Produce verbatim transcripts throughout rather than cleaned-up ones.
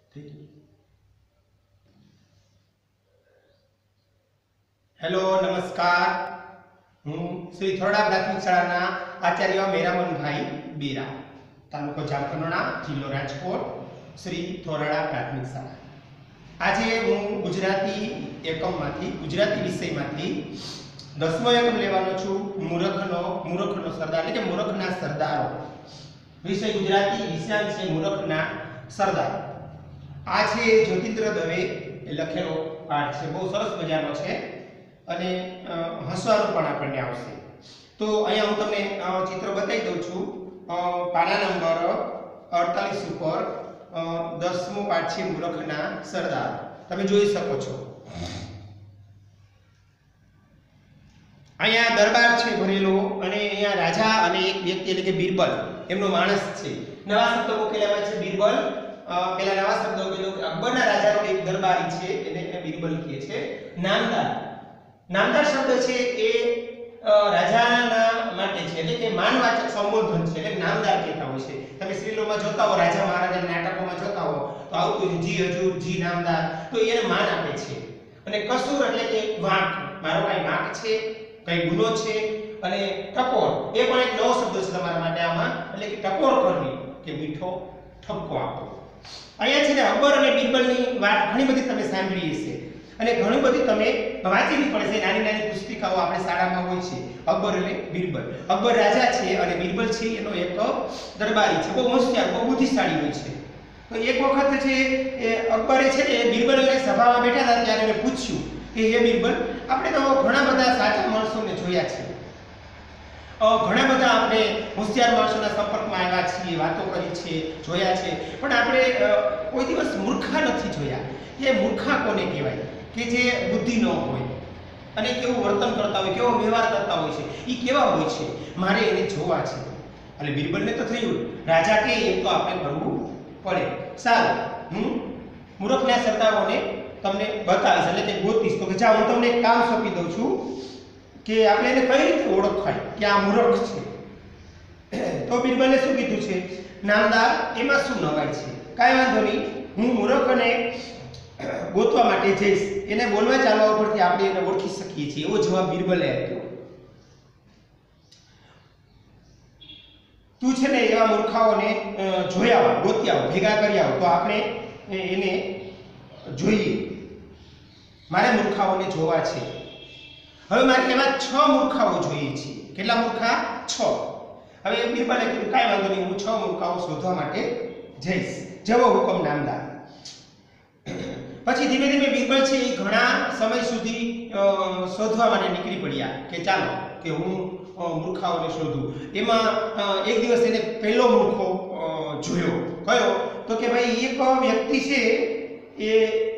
Hello नमस्कार, हूँ श्री थोरला प्राथमिक शाळाना आचार्य meramanbhai bera, तालुको जामकंडोरणा, जिल्लो राजकोट, श्री थोरला प्राथमिक शाळा। आज हूँ गुजराती एकममांथी गुजराती विषयमांथी दसमो एकम लेवानो छुं। मूर्खनो मूर्खनो सरदार એટલે કે મૂર્ખના સરદારો વિષય ગુજરાતી વિષય છે મૂર્ખના સરદાર। આ છે જ્યોતિન્દ્ર દવે લખેલો પાઠ છે, બહુ સરસ મજાનો છે અને હસવાનું પણ આપણને આવશે। તો અહીંયા હું તમને ચિત્ર બતાવી દઉં છું। પાના નંબર અડતાલીસ ઉપર દસમો પાઠ છે મૂર્ખના સરદાર, તમે જોઈ શકો છો। અહીંયા દરબાર છે ભરેલો અને અહીંયા રાજા અને એક વ્યક્તિ એટલે કે બીરબલ એમનો માણસ છે। નવા શબ્દ મૂકેલા છે બીરબલ, પેલા નવા શબ્દો કીધું કે અકબરના રાજાનો એક દરબારી છે એને બીરબલ કહે છે। નામદાર નામદાર શબ્દ છે એ રાજાના માટે છે એટલે કે માનવાચક સંબોધન છે, એટલે નામદાર કહેતા હોય છે। તમે શ્રીલોમાં જોતા હો, રાજા મહારાજા નાટકોમાં જોતા હો તો આવતું જી હજૂર, જી નામદાર, તો એને માન આપે છે। અને કસૂર એટલે કે વાંક, મારો કઈ વાંક છે, કઈ ગુનો છે। અને ટકોર એ પણ એક નવો શબ્દ છે તમારા માટે આમાં, એટલે કે ટકોર કરવી કે મીઠો ઠપકો આપવો। અહીંયા છે ને અકબર અને બીરબલની વાત ઘણી બધી તમે સાંભળી હશે અને ઘણી બધી તમે વાંચેલી પડે છે। નાની નાની પુસ્તિકાઓ આપણે શાળામાં હોય છે। અકબર અને બીરબલ, અકબર રાજા છે અને બીરબલ છે એનો એક દરબારી છે, બહુ હોશિયાર, બહુ બુદ્ધિશાળી હોય છે। તો એક વખત છે એ અકબરે છે ને બીરબલને સભામાં બેઠા હતા ત્યારે એને પૂછ્યું કે હે બીરબલ, આપણે તો ઘણા બધા સાચા માણસોને જોયા છે, ઘણા બધા આપણે હોશિયાર માણસોના સંપર્કમાં આવ્યા છીએ, વાતો કરી છે, જોયા છે, પણ આપણે કોઈ દિવસ મૂર્ખા નથી જોયા। એ મૂર્ખા કોને કહેવાય કે જે બુદ્ધિ ન હોય અને કેવું વર્તન કરતા હોય, કેવો વ્યવહાર કરતા હોય છે, એ કેવા હોય છે, મારે એને જોવા છે। એટલે બીરબલને તો થયું રાજા કે એમ તો આપણે કરવું પડે। સારું, હું મૂર્ખના સરદારોને તમને બતાવીશ એટલે કે ગોતીશ। તો કે જા, હું તમને એક કામ સોંપી દઉં છું કે આપણે એને કઈ રીતે ઓળખાય કે આ મૂર્ખ છે। તો બીરબલે શું કીધું છે, નામદાર એમાં શું નવાય છે, કાંઈ વાંધો નહીં, હું મૂર્ખને ગોતવા માટે જઈશ, એને બોલવા ચાલવા ઉપરથી આપણે એને ઓળખી શકીએ છીએ, એવો જવાબ બીરબલે આપ્યો। તું છે ને એવા મૂર્ખાઓને જોયા આવો, ગોતી આવો, ભેગા કરી આવો તો આપણે એને જોઈએ, મારે મૂર્ખાઓને જોવા છે। હવે મારે એવા છ મૂર્ખાઓ જોઈએ છે। કેટલા મૂર્ખા? છ। હવે બીરબલે કીધું કાંઈ વાંધો નહીં, હું છ મૂર્ખાઓ શોધવા માટે જઈશ, જેવો હુકમ નામદાર। પછી ધીમે ધીમે બીરબલ છે એ ઘણા સમય સુધી શોધવા માટે નીકળી પડ્યા કે ચાલો કે હું મૂર્ખાઓને શોધું। એમાં એક દિવસ એને પહેલો મૂર્ખો જોયો, કયો? તો કે ભાઈ એક વ્યક્તિ છે એ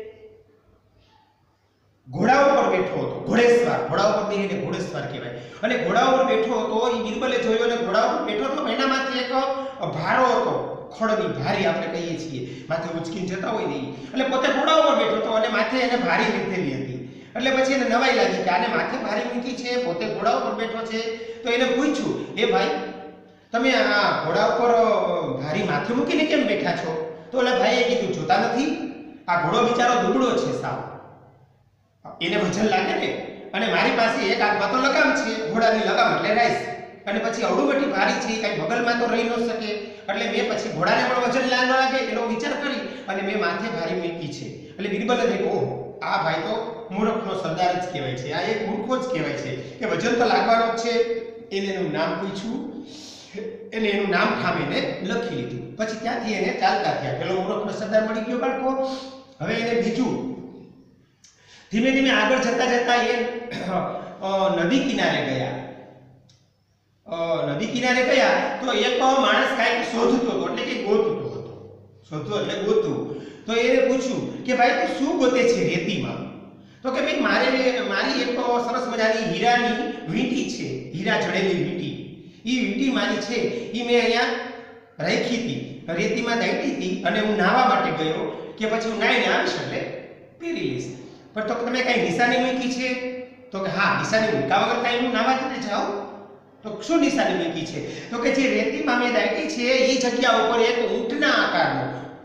ઘોડા ઉપર બેઠો હતો, ઘોડેસવાર, ઘોડા ઉપર બેસીને ઘોડેસવાર કહેવાય, અને ઘોડા ઉપર બેઠો હતો એ બીરબલે જોયો અને ઘોડા ઉપર બેઠો હતો એનામાંથી એક ભારો હતો, ખડની ભારી આપણે કહીએ છીએ, માથે ઉચકીને જતા હોય ને, એટલે પોતે ઘોડા ઉપર બેઠો હતો અને માથે એને ભારી લીધેલી હતી। એટલે પછી એને નવાઈ લાગી કે આને માથે ભારી મૂકી છે, પોતે ઘોડા ઉપર બેઠો છે। તો એને પૂછ્યું, એ ભાઈ તમે આ ઘોડા ઉપર ભારી માથે મૂકીને કેમ બેઠા છો? તો એટલે ભાઈએ કીધું, જોતા નથી આ ઘોડો બિચારો દુબળો છે, સાવ એને વજન લાગે ને, અને મારી પાસે એક હાથમાં તો લગામ છે, ઘોડાની લગામ એટલે રાઈસ, અને પછી અવડું મોટી ભારી છે, કઈ બગલમાં તો રહી ન શકે, એટલે મેં પછી ઘોડાને પણ વજન ના લાગે એનો વિચાર કરી અને મેં માથે ભારી મૂકી છે। એટલે બીરબલે કહ્યું, ઓહ, આ ભાઈ તો મૂર્ખનો સરદાર જ કહેવાય છે, આ એક મૂર્ખો જ કહેવાય છે કે વજન તો લાગવાનું જ છે। એને એનું નામ પૂછ્યું, એને એનું નામ ઠામીને લખી લીધું। પછી ત્યાંથી એને ચાલતા થયા, પેલો મૂર્ખનો સરદાર મળી ગયો બાળકો। હવે એને બીજું ધીમે ધીમે આગળ જતા જતા એ નદી કિનારે ગયા। નદી કિનારે ગયા તો એક માણસ કાંઈક શોધતો હતો એટલે કે ગોતતો હતો, શોધતો એટલે ગોતવું। તો એને પૂછ્યું કે ભાઈ તું શું ગોતે છે રેતીમાં? તો કે ભાઈ મારે મારી એક સરસ મજાની હીરાની વીંટી છે, હીરા જડેલી વીંટી, એ વીંટી મારી છે, એ મેં અહીંયા રાખી હતી, રેતીમાં દાટી હતી અને હું નાહવા માટે ગયો કે પછી હું નાહીને આવીશ એટલે પહેરી લઈશ। પણ તો તમે કઈ નિશાની મૂકી છે? તો કે હા, નિશાની મૂકા વગર કઈ હું નાવા જ જાઉં? તો શું નિશાની મૂકી છે? તો કે જે રેતીમાં મેં દાટી છે એ જગ્યા ઉપર એક ઊંટના આકારનો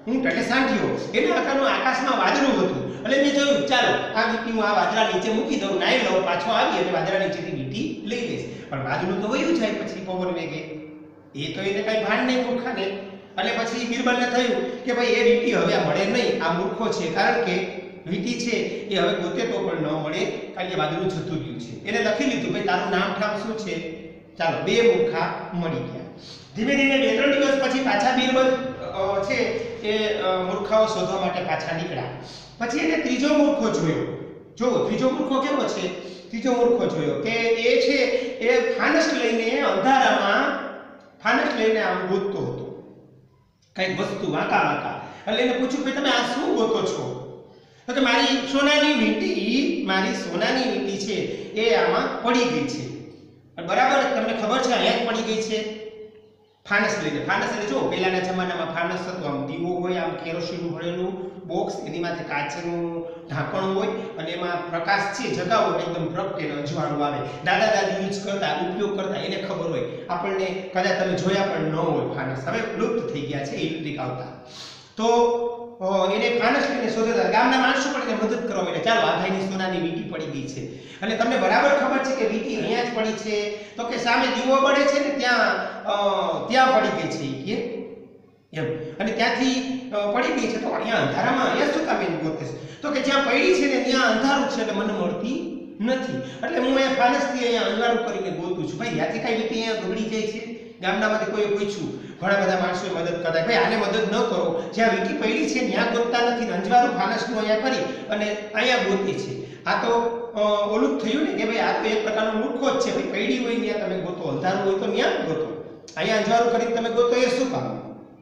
ઊંટ એટલે સાંઢિયો. એના આકારનું આકાશમાં વાદળું હતું. એટલે મેં જોયું ચાલો આ વીંટી હું આ વાદળા નીચે મૂકી દઉં, નાઈ લઉં, પાછો આવી અને વાદળા નીચેથી વીંટી લઈ લઈશ. પણ વાદળું તો વયું જાય પછી પવન વેગે, એ તો એને કઈ ભાન નહીં મૂર્ખાને. એટલે પછી બિરબલને થયું કે ભાઈ એ વીંટી હવે આ મળે નહીં, આ મૂર્ખો છે, કારણ કે વીંટી છે એ હવે ગોતે તો પણ ન મળે, કારણ કે વાદળું જતું રહ્યું છે. એને લખી લીધું ભાઈ તારું નામ ઠામ શું છે. ચાલો બે મૂર્ખા મળી ગયા. ધીમે ધીમે બે ત્રણ દિવસ પછી પાછા બિરબલ છે એ મૂર્ખાઓ શોધવા માટે પાછા નીકળ્યા. પછી એને ત્રીજો મૂર્ખો જોયો. જો ત્રીજો મૂર્ખો કેવો છે? ત્રીજો મૂર્ખો જોયો કે એ છે એ ફાનસ લઈને અંધારામાં ફાનસ લઈને આમ ગોતતો હતો કઈક વસ્તુ વાંકા વાંકા. એટલે એને પૂછ્યું કે તમે આ શું ગોતો છો? તો કે મારી સોનાની વીંટી, મારી સોનાની વીંટી છે એ આમાં પડી ગઈ છે. બરાબર તમને ખબર છે અહીંયા જ પડી ગઈ છે ફાનસ લઈને. ફાનસ એટલે જો પહેલાના જમાનામાં ફાનસ હતું, આમ દીવો હોય, આમ કેરોસીન ભરેલું બોક્સ, એની માથે કાચનું ઢાંકણ હોય અને એમાં પ્રકાશ છે જગાવો એકદમ પ્રગટે અજવાળું આવે. દાદા દાદી યુઝ કરતા, ઉપયોગ કરતા, એને ખબર હોય. આપણને કદાચ તમે જોયા પણ ન હોય ફાનસ, હવે લુપ્ત થઈ ગયા છે ઇલેક્ટ્રિક આવતા. તો એને ફાનસ લઈને શોધતા ગામના માણસો પણ એને મદદ કરવા માટે ચાલો આ ભાઈની સોનાની વીંટી પડી ગઈ છે. અને તમને બરાબર ખબર છે કે વીંટી અહીંયા જ પડી છે, તો કે સામે દીવો બળે છે ને ત્યાં ત્યાં પડી ગઈ છે કે એમ. અને ત્યાંથી પડી ગઈ છે તો અહીંયા અંધારામાં અહીંયા શું કામ એને ગોતે છે? તો કે જ્યાં પડી છે ને ત્યાં અંધારું છે એટલે મને મળતી નથી, એટલે હું અહીંયા ફાનસથી અહીંયા અંધારું કરીને ગોતું છું. ભાઈ ત્યાંથી કઈ વીંટી અહીંયા બગડી જાય છે? ગામડામાંથી કોઈએ પૂછ્યું, ઘણા બધા માણસોએ મદદ કરતા, ભાઈ આને મદદ ન કરો, જ્યાં વીંટી પડી છે ત્યાં ગોતતા નથી, અંજવાળું ફાનસનું અહીંયા કરી અને અહીંયા ગોતી છે. આ તો ઓલું થયું ને કે ભાઈ આ તો એક પ્રકારનો મૂર્ખો જ છે. ભાઈ પડી હોય ત્યાં તમે ગોતો, અંધારું હોય તો ત્યાં ગોતો, અહીંયા અંજવાળું કરીને તમે ગોતો એ શું કામ?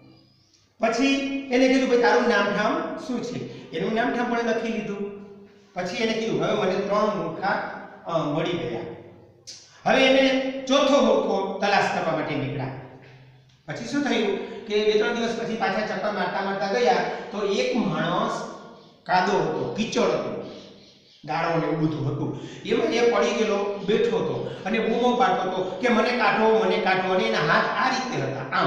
પછી એને કીધું ભાઈ તારું નામ ઠામ શું છે? એનું નામ ઠામ પણ લખી લીધું. પછી એને કીધું હવે મને ત્રણ મૂર્ખા મળી ગયા. હવે એને ચોથો મૂર્ખો તલાશ કરવા માટે નીકળ્યા. પછી શું થયું કે બે ત્રણ દિવસ પછી પાછા ચક્કર મારતા મારતા ગયા તો એક માણસ કાદો હતો, કીચડ હતો, ગાળો ને એવું બધું હતું, એમાં એ પડી ગયેલો બેઠો હતો અને બૂમો પાડતો હતો કે મને કાઢો, મને કાઢો. અને એના હાથ આ રીતે હતા, આમ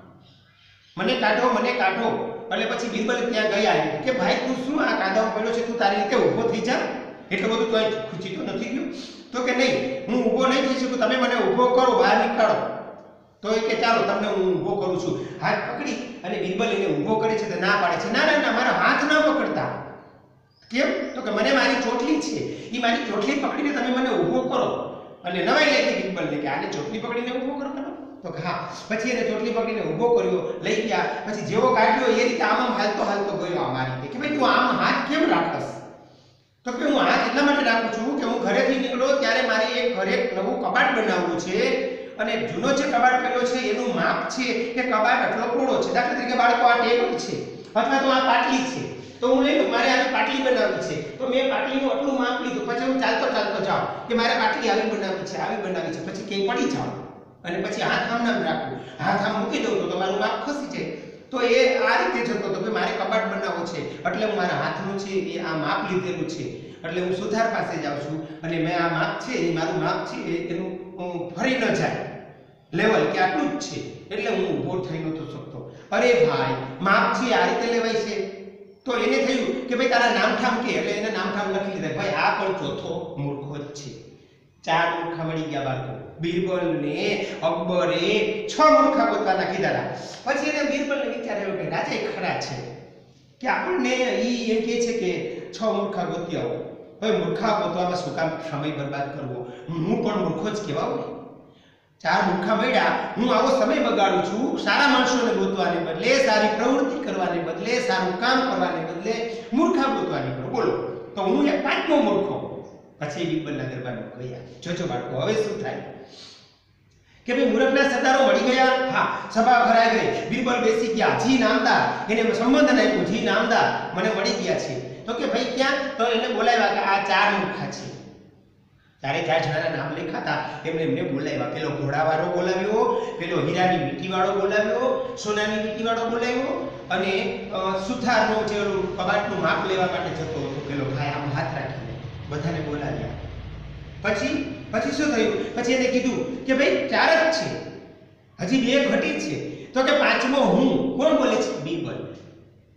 મને કાઢો, મને કાઢો. એટલે પછી બિરબલ ત્યાં ગયા કે ભાઈ તું શું આ કાદામાં પડ્યો છે, તું તારી રીતે ઊભો થઈ જા. એટલું બધું તો ખૂચી તો નથી ગયું? તો કે નહીં, હું ઊભો નહીં થઈ શકું, તમે મને ઊભો કરો, બહાર નીકાળો. તો એ કે ચાલો તમને હું ઊભો કરું છું. હાથ પકડી અને બિરબલ એને ઊભો કરે છે તો ના પાડે છે, ના ના ના મારા હાથ ના પકડતા. કેમ? તો કે મને મારી ચોટલી છે, એ મારી ચોટલી પકડીને તમે મને ઊભો કરો. અને નવાઈ લાગી બિરબલને કે આને ચોટલી પકડીને ઊભો કરો કરો. તો કે હા. પછી એને ચોટલી પકડીને ઊભો કર્યો, લઈ ગયા. પછી જેવો કાઢ્યો એ રીતે આમ આમ હાલતો હાલતો ગયો આ મારી રીતે કે ભાઈ તું આમ હાથ કેમ રાખસ? તો કે હું હાથ એટલા માટે રાખું છું કે હું ઘરેથી નીકળો ત્યારે મારે એક ઘરે નવું કબાટ બનાવવું છે અને જૂનો જે કબાટ કર્યો છે એનું માપ છે કે કબાટ આટલો પહોળો છે. દાખલા તરીકે બાળકો આ ટેબલ છે અથવા તો આ પાટલી છે, તો હું લઈ લઉં મારે આવી પાટલી બનાવવી છે તો મેં પાટલીનું આટલું માપ લીધું. પછી હું ચાલતો ચાલતો જાઉં કે મારે પાટલી આવી બનાવવી છે, આવી બનાવવી છે. પછી ક્યાંય પડી જાઉં અને પછી હાથ આમ નામ રાખું, હાથ આમ મૂકી દઉં તો તમારું માપ ખસી જાય. તો એ આ રીતે જતો હતો કે મારે કબાટ બનાવવો છે એટલે હું મારા હાથનું છે એ આ માપ લીધેલું છે, એટલે હું સુથાર પાસે જાઉં છું અને મેં આ માપ છે એ મારું માપ છે એનું ફરી ન જાય લેવલ કે આટલું જ છે, એટલે હું ઊભો થઈ નતો શકતો. અરે ભાઈ માપ છે આ રીતે લેવાય છે. તો એને થયું કે ભાઈ તારા નામઠામ કે, એટલે એને નામઠામ લખી લીધા. ભાઈ આ પણ ચોથો મૂર્ખો જ છે. ચાર મૂર્ખા મળી ગયા બાળકો. બિરબલને અકબરે છ મૂર્ખા ગોતવાના કીધા. પછી એને બિરબલને વિચાર આવ્યો કે રાજા ખરા છે કે આપણને ઈ એમ કહે છે કે છ મૂર્ખા ગોતી આવો. હવે મૂર્ખા ગોતવામાં શું કામ સમય બરબાદ કરવો? હું પણ મૂર્ખો જ કહેવાઉં ને. ચાર મૂર્ખા મળ્યા, હું આવો સમય બગાડું છું સારા માણસોને ગોતવાને બદલે, સારી પ્રવૃત્તિ કરવાને બદલે, સારું કામ કરવાને બદલે મૂર્ખા ગોતવાની કરો. બોલો તો હું એક પાંચમો મૂર્ખો. પછી બિરબલના દરબારમાં ગયા. જોજો બાળકો હવે શું થાય કે ભાઈ મૂર્ખના સરદારો મળી ગયા. હા, સભા ભરાઈ ગઈ, બિરબલ બેસી ગયા. જી નામદાર એને સંબોધન આપ્યું, જી નામદાર મને મળી ગયા છે. તો કે ભાઈ ક્યાં? તો એને બોલાવ્યા કે આ ચાર મૂર્ખા છે. ચારે ચાર જણાના નામ લખાતા એમને એમને બોલાવ્યા. પેલો ઘોડાવાળો બોલાવ્યો, પેલો હીરાની વીંટીવાળો બોલાવ્યો, સોનાની વીંટીવાળો બોલાવ્યો અને સુથારનો જે કબાટનું માપ લેવા માટે જતો હતો પેલો ભાઈ આમ હાથ રાખીને બધાને બોલાવ્યા. પછી પછી શું થયું? પછી એને કીધું કે ભાઈ ચાર જ છે, હજી બે ઘટી છે. તો કે પાંચમો હું. કોણ બોલે છે? બિરબલ.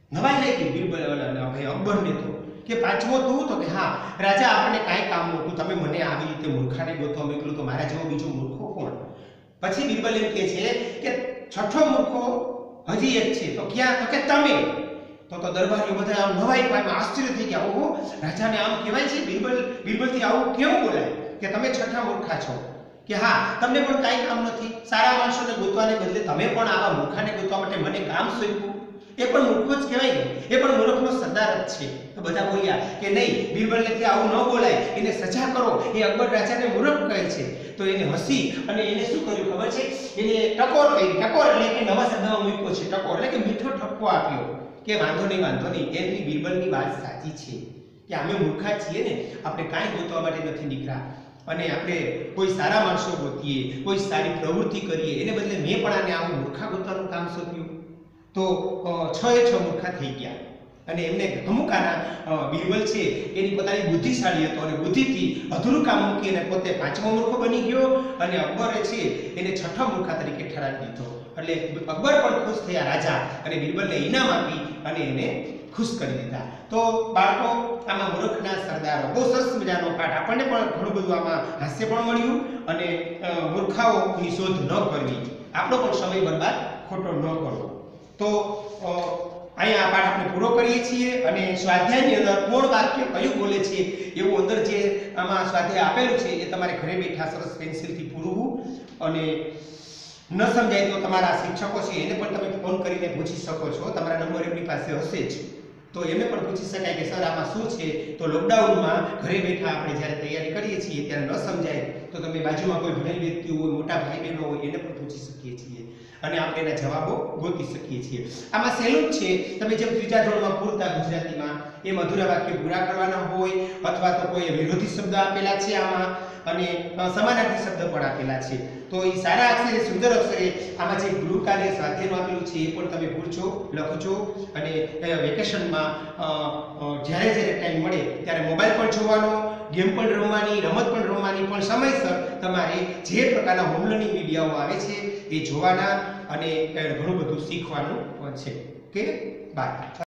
નવાઈ લાગી બિરબલ ભાઈ અકબરને તો કે પાંચમો તું તો કે હા રાજા આપણને કાંઈ કામ નહોતું, તમે મને આવી રીતે મૂર્ખાને ગોતવા મોકલું તો મારા જેવો બીજો મૂર્ખો કોણ? પછી બિરબલ એમ કહે છે કે છઠ્ઠો મૂર્ખો હજી એક છે, તો ક્યાં? તો કે તમે. તો તો દરબારીઓ બધા આમ નવાઈ પામ્યા, આશ્ચર્ય થઈ ગયા. ઓહો, રાજાને આમ કહેવાય છે? બિરબલ બિરબલથી આવું કેવું બોલાય કે તમે છઠ્ઠા મૂર્ખા છો? કે હા, તમને પણ કાંઈ કામ નથી, સારા માણસોને ગોતવાને બદલે તમે પણ આવા મૂર્ખાને ગોતવા માટે મને કામ સોંપ્યું. એ પણ મૂર્ખો જ કહેવાય ને, એ પણ મૂર્ખનો સરદાર જ છે. તો બધા બોલ્યા કે નહીં, બિરબલનેથી આવું ન બોલાય, એને સજા કરો, એ અકબર રાજાને મૂર્ખ કહે છે. તો એને હસી અને એને શું કર્યું ખબર છે? એને ટકોર કરી. ટકોર એટલે કે નવા શબ્દમાં મૂક્યો છે ટકોર, એટલે કે મીઠો ઠપકો આપ્યો કે વાંધો નહીં વાંધો નહીં, એમની બિરબલની વાત સાચી છે કે અમે મૂર્ખા છીએ ને, આપણે કાંઈ ગોતવા માટે નથી નીકળ્યા, અને આપણે કોઈ સારા માણસો ગોતીએ, કોઈ સારી પ્રવૃત્તિ કરીએ, એને બદલે મેં પણ આને આવું મૂર્ખા ગોતવાનું કામ સોંપ્યું. તો છ એ છ મૂર્ખા થઈ ગયા. અને એમને અમુક આના બિરબલ છે એની પોતાની બુદ્ધિશાળી હતો અને બુદ્ધિથી અધૂરું કામ મૂકી અને પોતે પાંચમો મૂર્ખો બની ગયો, અને અકબરે છે એને છઠ્ઠા મૂર્ખા તરીકે ઠરાવી દીધો. એટલે અકબર પણ ખુશ થયા રાજા, અને બિરબલને ઇનામ આપી અને એને ખુશ કરી દીધા. તો બાળકો, આમાં મૂર્ખના સરદારો બહુ સરસ મજાનો પાઠ, આપણને પણ ઘણું બધું આમાં હાસ્ય પણ મળ્યું, અને મૂર્ખાઓની શોધ ન કરવી, આપણો પણ સમય બરબાદ ખોટો ન કરવો. તો અહીંયા આ પાઠ આપણે પૂરો કરીએ છીએ, અને સ્વાધ્યાયની અંદર કોણ વાક્ય કયું બોલે છે એવું અંદર જે આમાં સ્વાધ્યાય આપેલું છે એ તમારે ઘરે બેઠા સરસ પેન્સિલથી પૂરવું, અને ન સમજાય તો તમારા શિક્ષકો છે એને પણ તમે ફોન કરીને પૂછી શકો છો, તમારા નંબર એમની પાસે હશે જ, તો એમને પણ પૂછી શકાય કે સર આમાં શું છે. તો લોકડાઉનમાં ઘરે બેઠા આપણે જ્યારે તૈયારી કરીએ છીએ ત્યારે ન સમજાય તો તમે બાજુમાં કોઈ ભણેલ વ્યક્તિ હોય, મોટા ભાઈ બહેનો હોય, એને પણ પૂછી શકીએ છીએ, અને આપણે એના જવાબો ગોતી શકીએ છીએ. આમાં સહેલું જ છે, તમે જેમ ત્રીજા ધોરણમાં પૂરતા ગુજરાતીમાં એ મધુરા વાક્ય પૂરા કરવાના હોય, અથવા તો કોઈ વિરોધી શબ્દ આપેલા છે આમાં, અને સમાનાર્થી શબ્દ પણ આપેલા છે. તો એ સારા અક્ષરે, સુંદર અક્ષરે આમાં જે ગૃહકાર્ય સ્વાધ્યાયનું આપેલું છે એ પણ તમે પૂરજો, લખજો, અને વેકેશનમાં જ્યારે જ્યારે ટાઈમ મળે ત્યારે મોબાઈલ પણ જોવાનો, ગેમ પણ રમવાની, રમત પણ રમવાની, પણ સમયસર તમારે જે પ્રકારના હોમ લર્નિંગ વિડીયો આવે છે એ જોવાના, અને ઘણું બધું શીખવાનું પણ છે. Okay, by.